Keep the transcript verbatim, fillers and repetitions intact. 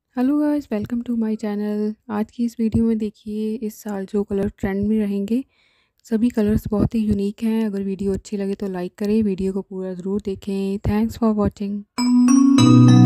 Hello guys, welcome to my channel. आज की इस वीडियो में देखिए इस साल जो कलर ट्रेंड में रहेंगे, सभी कलर्स बहुत ही यूनिक हैं। अगर वीडियो अच्छी लगे तो लाइक करें, वीडियो को पूरा ज़रूर देखें। Thanks for watching.